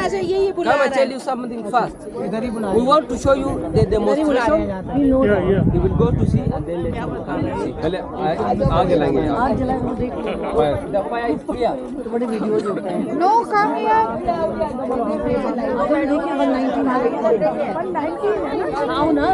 आ जाइए, ये बुला रहा है। Come, I tell you something fast. We want to show you the demonstration. You will go to see and then let you come and see. पहले आग जलाएंगे। आग जलाएंगे। The fire is clear. तो बड़ी वीडियो जो है। No, come here. आओ ना।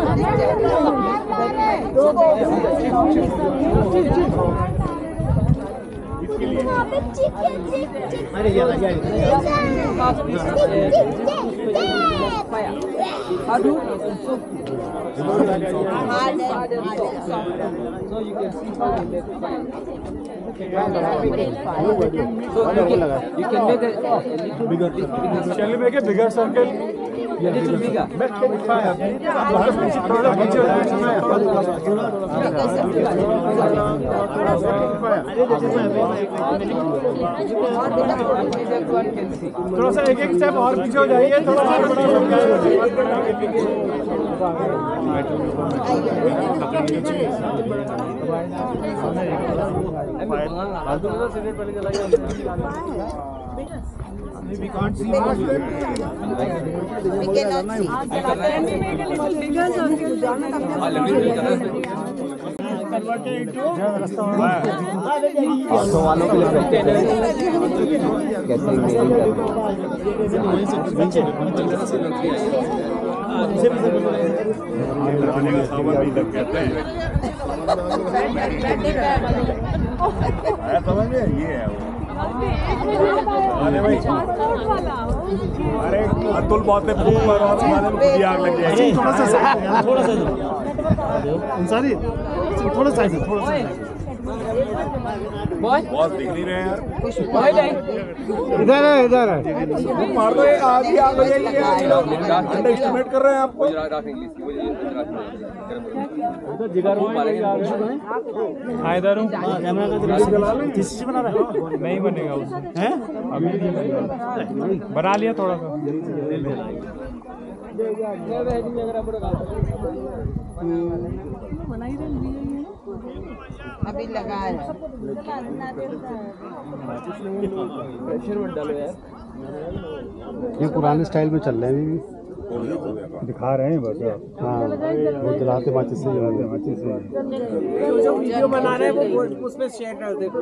Shall we make a bigger circle? Little bigger. थोड़ा सा एक स्टेप और पीछे हो जाइए, थोड़ा और बड़ा हो We can't see. We cannot see. वालों के अरे भाई, अरे अतुल बहुत है, फूक मारो और तुम्हारे में खुद आग लग जाएगी। थोड़ा सा अंसारी, थोड़ा सा बहुत दिख नहीं रहे यार। इधर है मार दो, ये आग ही आग हो जाएगी। अंडर एस्टिमेट कर रहे हैं आपको। जिगर इधर हूँ, कैमरा का बना रहा है, नहीं बनेगा उसमें, हैं अभी बना लिया थोड़ा सा। अभी लगा है। प्रेशर मत डालो यार। ये पुराने स्टाइल में चल रहे हैं अभी, दिखा रहे हैं बस। हाँ, वो जलाते माचिस से जो वीडियो बना रहे हैं वो उसमें शेयर कर दे।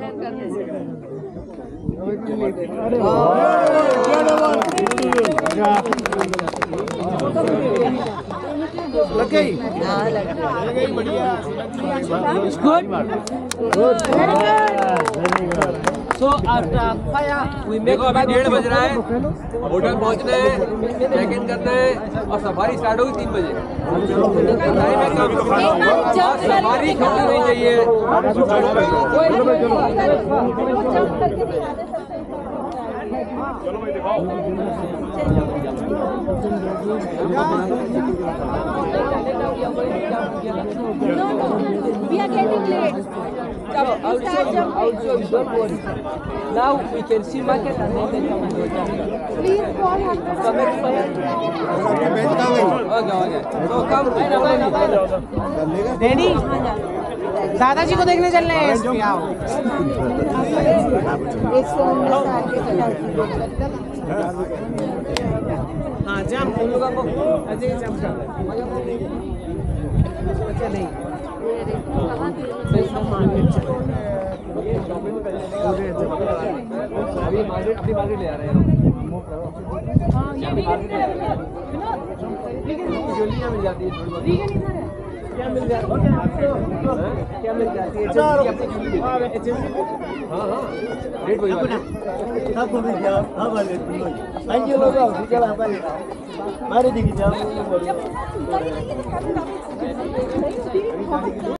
लग गई। Good. So after fire we make. अभी 1:30 बज रहा है, होटल पहुंचना है, चेक इन करना है और सफारी स्टार्ट होगी 3 बजे। सफारी खत्म नहीं चाहिए। We are getting late. Now we can see market and then Please call her. Okay. So come. Ready? दादाजी को देखने चल रहे हैं। हाँ जंप, उन लोगों को अजय जंप कर रहे हैं। अभी मार्केट ले आ रहे हैं। मिल जाती है थोड़ी बहुत। क्या मिल जाती है? क्या मिल जाती है? हाँ रेट वही वाला। हमारे